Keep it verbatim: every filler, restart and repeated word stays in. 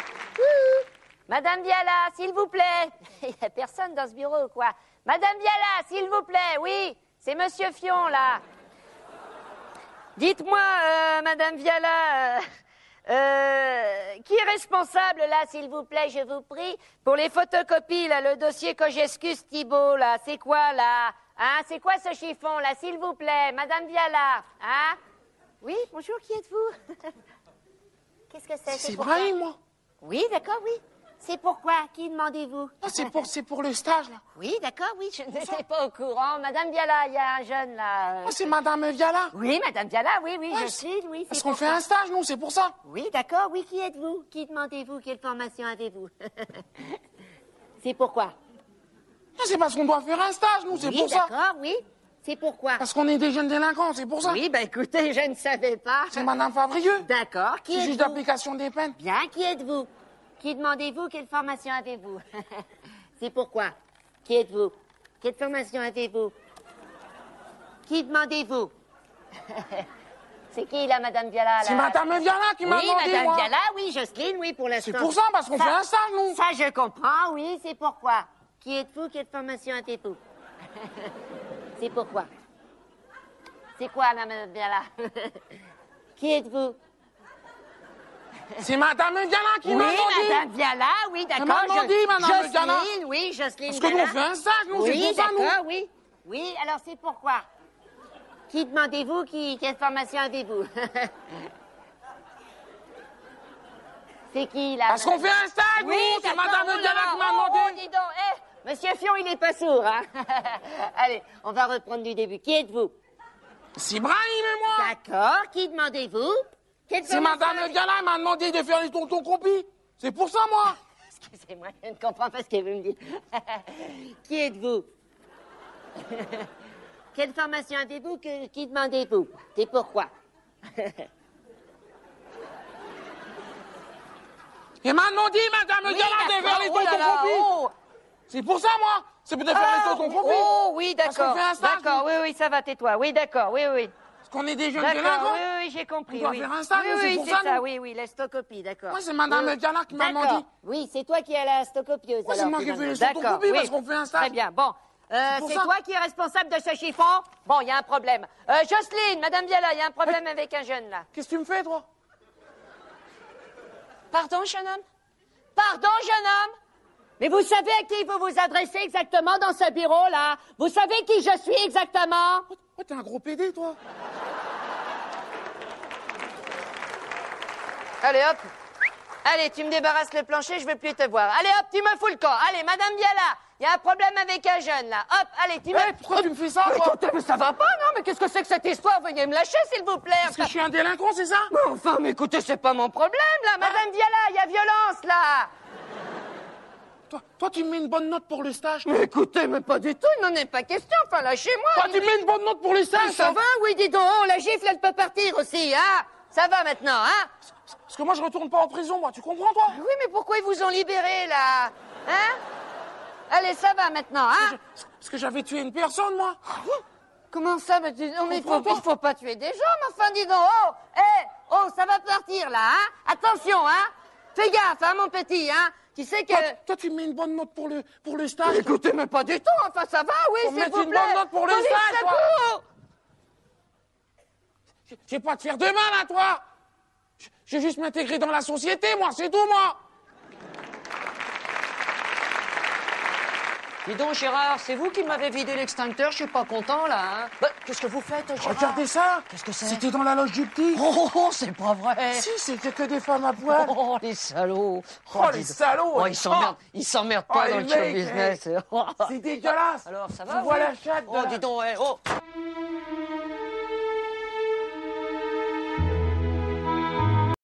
Madame Viala, s'il vous plaît. Il n'y a personne dans ce bureau ou quoi? Madame Viala, s'il vous plaît, oui, c'est Monsieur Fion, là. Dites-moi, euh, Madame Viala, euh, euh, qui est responsable, là, s'il vous plaît, je vous prie, pour les photocopies, là, le dossier Cogescus Thibault, là, c'est quoi, là? Hein, c'est quoi ce chiffon, là, s'il vous plaît, Madame Viala, hein? Oui, bonjour, qui êtes-vous? Qu'est-ce que c'est? C'est Brahim, moi. Oui, d'accord, oui. C'est pourquoi? Qui demandez-vous? Ah, c'est pour, c'est pour le stage, là. Oui, d'accord, oui, je n'étais pas au courant. Madame Viala, il y a un jeune, là. Ah, c'est Madame Viala. Oui, Madame Viala, oui, oui, Ouais, je suis, oui. Parce qu'on fait un stage, nous, c'est pour ça. Oui, d'accord, oui, qui êtes-vous? Qui demandez-vous? Quelle formation avez-vous? C'est pourquoi? Ah, c'est parce qu'on doit faire un stage, nous, c'est Oui, pour ça. d'accord, oui. C'est pourquoi? Parce qu'on est des jeunes délinquants, c'est pour ça. Oui, ben écoutez, je ne savais pas. C'est Madame Favrieux. D'accord, qui C'est êtes-vous? juge d'application des peines. Bien, qui êtes-vous? Qui demandez-vous? Quelle formation avez-vous? C'est pourquoi? Qui êtes-vous? Quelle formation avez-vous? Qui demandez-vous? C'est qui, là, Madame Viala? C'est Madame Viala qui m'a Oui, demandé, Madame moi. Viala, oui, Jocelyne, oui, pour l'instant. C'est pour ça, parce qu'on Ça- fait un stage, nous. Ça, je comprends, oui, c'est pourquoi. Qui êtes-vous? Quelle formation avez-vous? C'est pourquoi. C'est quoi, là, Madame Viala? Qui êtes-vous? C'est Madame Viala qui m'a Oui, demandé. Madame Viala, oui, d'accord. m'a demandé, Jo- Madame Viala. Jocelyne, oui, Jocelyne Parce que nous, Viala. on fait un stage, nous, Oui, c'est pour ça, nous. d'accord, oui. Oui, alors c'est pourquoi. Qui demandez-vous? Qui, quelle formation avez-vous? C'est qui, là? Parce qu'on fait un stage, Oui, nous. C'est d'accord, Madame oh là Viala là, qui m'a oh, demandé. oh, dis donc, eh, Monsieur Fion, il n'est pas sourd, hein? Allez, on va reprendre du début. Qui êtes-vous? C'est Brahim et moi. D'accord, qui demandez-vous? Quelle C'est formation Madame avez- Viala qui m'a demandé de faire les tontons compis. C'est pour ça, moi. Excusez-moi, je ne comprends pas ce qu'elle veut me dire. Qui êtes-vous? Quelle formation avez-vous? Que, qui demandez-vous? Et pourquoi? Et m'a demandé, Madame Oui, Viala, de faire les d'accord, oh là tontons là, compis. oh. C'est pour ça, moi. C'est pour de faire Ah, les tontons compis. oh, oui, Parce qu'on d'accord. fait un stage, D'accord, nous. oui, oui, ça va, tais-toi. Oui, d'accord, oui, oui. Parce qu'on est des jeunes D'accord, délinquants. oui, oui, j'ai compris. On doit oui. faire un stage, oui, nous, c'est oui, pour c'est ça, ça, nous. oui, oui, la stocopie, d'accord. Moi, c'est Madame Oui, Viala qui m'a d'accord. demandé. Oui, c'est toi qui es la stocopieuse. Moi, c'est alors, moi qui finalement. fais les D'accord, photocopies oui. parce qu'on fait un stage. Très bien, bon. Euh, pour c'est ça. toi qui es responsable de ce chiffon? Bon, il y a un problème. Euh, Jocelyne, Madame Viala, il y a un problème avec un jeune, là. Qu'est-ce que tu me fais, toi? Pardon, jeune homme? Pardon, jeune homme? Mais vous savez à qui vous vous adressez exactement dans ce bureau-là? Vous savez qui je suis exactement? Oh, t'es un gros pédé, toi. Allez, hop. Allez, tu me débarrasses le plancher, je veux plus te voir. Allez, hop, tu me fous le camp. Allez, Madame Viala, il y a un problème avec un jeune, là. Hop, allez, tu me... Eh, pourquoi tu me fais ça, Mais toi? écoutez, mais ça va pas, non? Mais qu'est-ce que c'est que cette histoire? Veuillez me lâcher, s'il vous plaît. Parce que je suis un délinquant, c'est ça? Mais enfin, mais écoutez, c'est pas mon problème, là. Madame Viala, il y a violence, là. Toi, toi, tu me mets une bonne note pour le stage. Mais écoutez, mais pas du tout, il n'en est pas question. Enfin, lâchez-moi. Toi, tu me mets une bonne note pour le stage. Ça va, oui, dis donc. Oh, la gifle, elle peut partir aussi, hein? Ça va maintenant, hein? Parce que moi, je retourne pas en prison, moi. Tu comprends, toi? Oui, mais pourquoi ils vous ont libéré, là? Hein? Allez, ça va maintenant, hein? Parce que j'avais tué une personne, moi. Comment ça? Mais, tu... non, mais il faut, Comprends pas. il faut pas tuer des gens, mais enfin, dis donc. Oh, hé, oh, ça va partir, là, hein? Attention, hein? Fais gaffe, hein, mon petit, hein? Tu sais que... Toi, toi, tu me mets une bonne note pour le, pour le stage. Écoutez, mais pas du tout, enfin, ça va, oui, Faut s'il mettre vous une plaît. bonne note pour le Police, stage, toi. secours. Je vais pas te faire de mal, à toi. Je je vais juste m'intégrer dans la société, moi. C'est tout, moi. Dis donc, Gérard, c'est vous qui m'avez vidé l'extincteur, je suis pas content, là, hein? Bah, qu'est-ce que vous faites, Gérard? Regardez ça. Qu'est-ce que c'est? C'était dans la loge du petit. Oh, oh, oh, c'est pas vrai. Si, c'était que des femmes à poil. Oh, les salauds. Oh, les dis donc. salauds. Oh, ils s'emmerdent, ils s'emmerdent pas Oh, dans les le show mecs, business. C'est dégueulasse. Alors, ça va? Tu vois vous la chatte de Oh, la- dis donc, eh, oh.